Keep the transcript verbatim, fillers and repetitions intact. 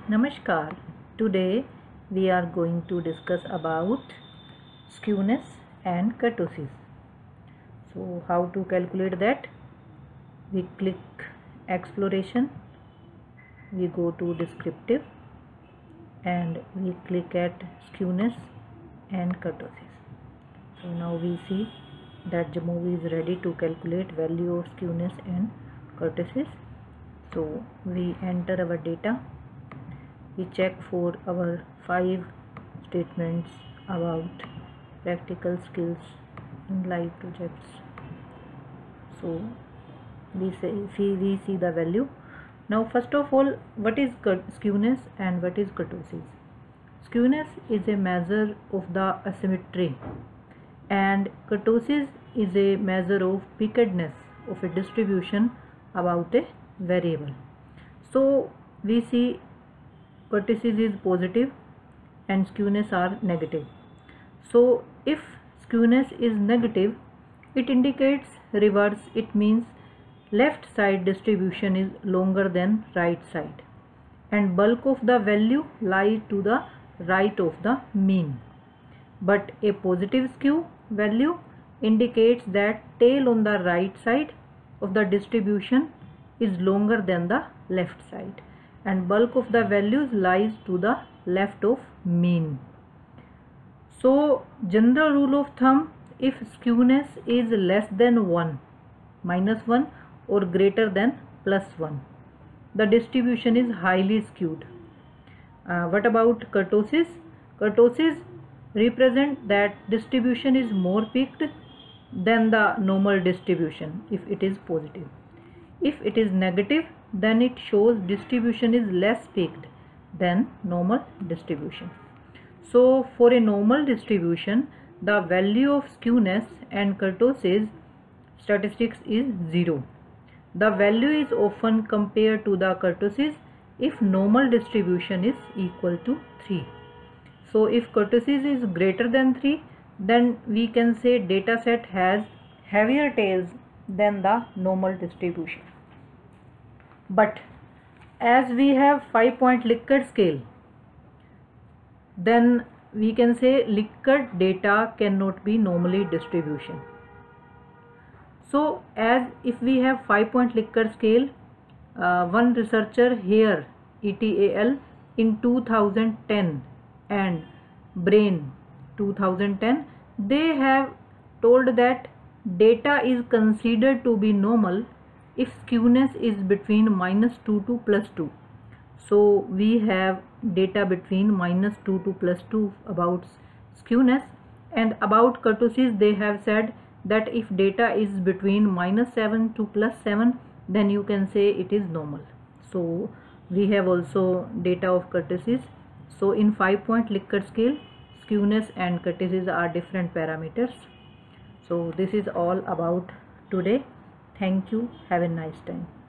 Namaskar. Today we are going to discuss about skewness and kurtosis. So how to calculate that? We click exploration, we go to descriptive and we click at skewness and kurtosis. So now we see that Jamovi is ready to calculate value of skewness and kurtosis. So we enter our data. We check for our five statements about practical skills in live projects. So we say see we see the value. Now first of all, what is skewness and what is kurtosis? Skewness is a measure of the asymmetry and kurtosis is a measure of pickedness of a distribution about a variable. So we see kurtosis is positive and skewness are negative. So if skewness is negative, it indicates reverse. It means left side distribution is longer than right side and bulk of the value lies to the right of the mean. But a positive skew value indicates that tail on the right side of the distribution is longer than the left side and bulk of the values lies to the left of mean. So general rule of thumb, if skewness is less than one, minus one or greater than plus one, the distribution is highly skewed. Uh, what about kurtosis? Kurtosis represent that distribution is more peaked than the normal distribution if it is positive. If it is negative, then it shows distribution is less peaked than normal distribution. So for a normal distribution, the value of skewness and kurtosis statistics is zero. The value is often compared to the kurtosis if normal distribution is equal to three. So if kurtosis is greater than three, then we can say data set has heavier tails than the normal distribution. But as we have five point Likert scale, then we can say Likert data cannot be normally distribution. So as if we have five point Likert scale, uh, one researcher here E T A L in two thousand ten and Brain two thousand ten, they have told that data is considered to be normal if skewness is between minus two to plus two. So we have data between minus two to plus two about skewness, and about kurtosis they have said that if data is between minus seven to plus seven, then you can say it is normal. So we have also data of kurtosis. So in five point Likert scale, skewness and kurtosis are different parameters. So this is all about today. Thank you. Have a nice time.